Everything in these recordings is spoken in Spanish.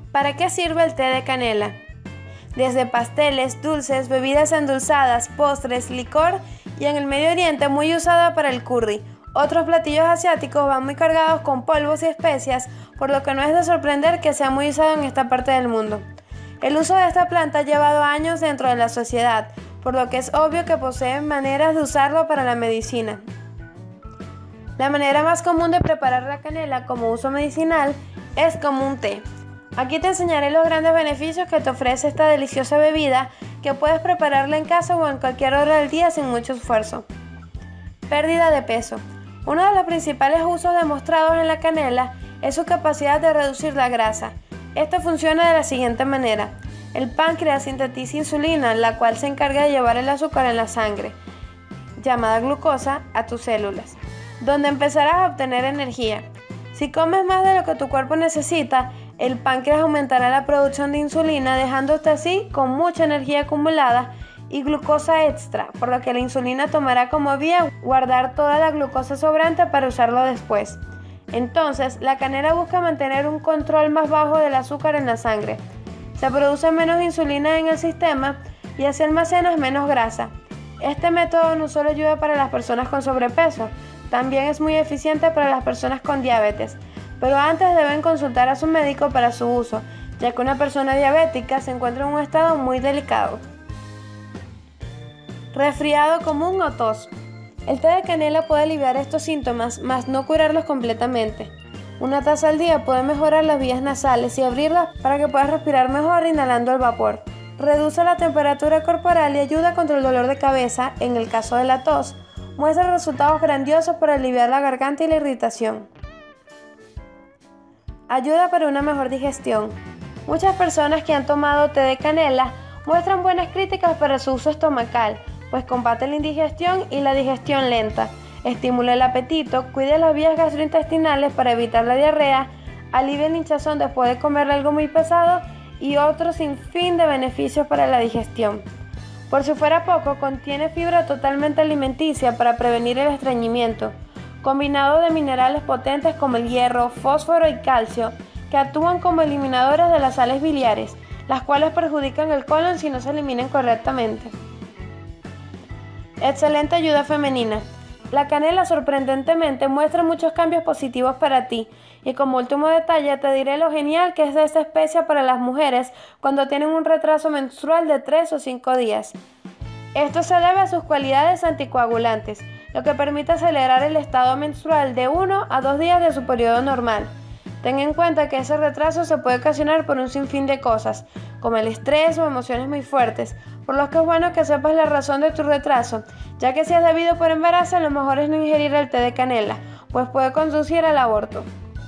¿Para qué sirve el té de canela? Desde pasteles, dulces, bebidas endulzadas, postres, licor y en el Medio Oriente muy usada para el curry. Otros platillos asiáticos van muy cargados con polvos y especias, por lo que no es de sorprender que sea muy usado en esta parte del mundo. El uso de esta planta ha llevado años dentro de la sociedad, por lo que es obvio que posee maneras de usarlo para la medicina. La manera más común de preparar la canela como uso medicinal es como un té. Aquí te enseñaré los grandes beneficios que te ofrece esta deliciosa bebida, que puedes prepararla en casa o en cualquier hora del día sin mucho esfuerzo. Pérdida de peso. Uno de los principales usos demostrados en la canela es su capacidad de reducir la grasa. Esto funciona de la siguiente manera. El páncreas sintetiza insulina, la cual se encarga de llevar el azúcar en la sangre, llamada glucosa, a tus células, donde empezarás a obtener energía. Si comes más de lo que tu cuerpo necesita, el páncreas aumentará la producción de insulina, dejándote así con mucha energía acumulada y glucosa extra, por lo que la insulina tomará como vía guardar toda la glucosa sobrante para usarlo después. Entonces, la canela busca mantener un control más bajo del azúcar en la sangre. Se produce menos insulina en el sistema y así almacenas menos grasa. Este método no solo ayuda para las personas con sobrepeso, también es muy eficiente para las personas con diabetes, pero antes deben consultar a su médico para su uso, ya que una persona diabética se encuentra en un estado muy delicado. Resfriado común o tos. El té de canela puede aliviar estos síntomas, mas no curarlos completamente. Una taza al día puede mejorar las vías nasales y abrirlas para que puedas respirar mejor inhalando el vapor. Reduce la temperatura corporal y ayuda contra el dolor de cabeza. En el caso de la tos, muestra resultados grandiosos para aliviar la garganta y la irritación. Ayuda para una mejor digestión. Muchas personas que han tomado té de canela muestran buenas críticas para su uso estomacal, pues combate la indigestión y la digestión lenta, estimula el apetito, cuida las vías gastrointestinales para evitar la diarrea, alivia el hinchazón después de comer algo muy pesado y otro sinfín de beneficios para la digestión. Por si fuera poco, contiene fibra totalmente alimenticia para prevenir el estreñimiento, combinado de minerales potentes como el hierro, fósforo y calcio, que actúan como eliminadores de las sales biliares, las cuales perjudican el colon si no se eliminan correctamente. Excelente ayuda femenina. La canela sorprendentemente muestra muchos cambios positivos para ti, y como último detalle te diré lo genial que es de esta especia para las mujeres cuando tienen un retraso menstrual de 3 o 5 días. Esto se debe a sus cualidades anticoagulantes, lo que permite acelerar el estado menstrual de 1 a 2 días de su periodo normal. Ten en cuenta que ese retraso se puede ocasionar por un sinfín de cosas, como el estrés o emociones muy fuertes, por lo que es bueno que sepas la razón de tu retraso, ya que si es debido por embarazo, lo mejor es no ingerir el té de canela, pues puede conducir al aborto.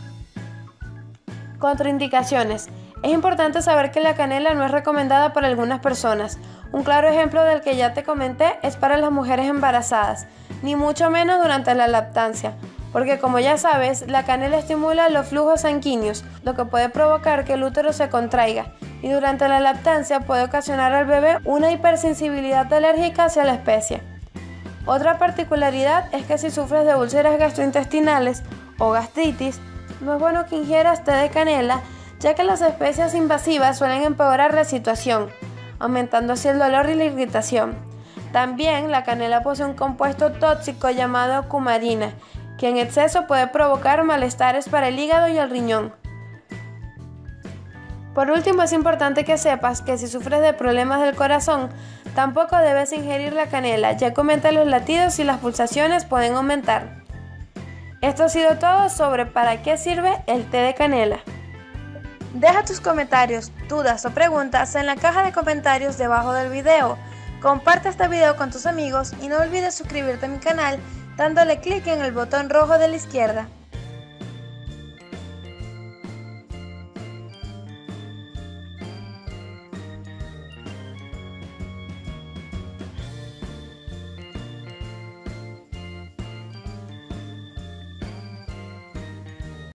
Contraindicaciones. Es importante saber que la canela no es recomendada para algunas personas. Un claro ejemplo del que ya te comenté es para las mujeres embarazadas, ni mucho menos durante la lactancia, porque como ya sabes, la canela estimula los flujos sanguíneos, lo que puede provocar que el útero se contraiga, y durante la lactancia puede ocasionar al bebé una hipersensibilidad alérgica hacia la especia. Otra particularidad es que si sufres de úlceras gastrointestinales o gastritis, no es bueno que ingieras té de canela, ya que las especias invasivas suelen empeorar la situación, aumentando así el dolor y la irritación. También la canela posee un compuesto tóxico llamado cumarina, que en exceso puede provocar malestares para el hígado y el riñón. Por último, es importante que sepas que si sufres de problemas del corazón, tampoco debes ingerir la canela, ya que aumenta los latidos y las pulsaciones pueden aumentar. Esto ha sido todo sobre para qué sirve el té de canela. Deja tus comentarios, dudas o preguntas en la caja de comentarios debajo del video. Comparte este video con tus amigos y no olvides suscribirte a mi canal dándole clic en el botón rojo de la izquierda.